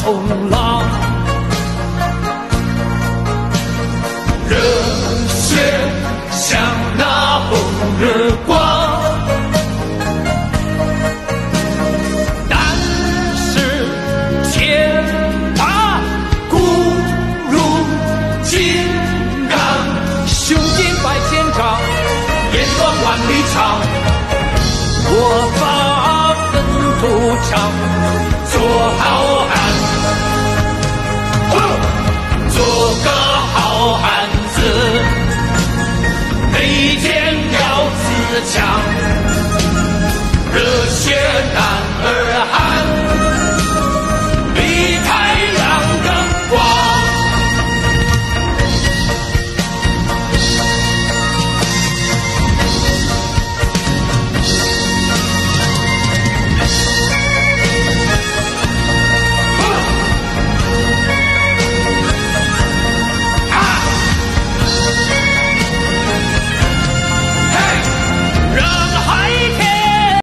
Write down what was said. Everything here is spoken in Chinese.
风浪，热血像那红日光。但是天打鼓如金刚，胸襟百千丈，眼光万里长。我把粪土场做好汉，做个好汉子，每天要自强，热血男儿汉。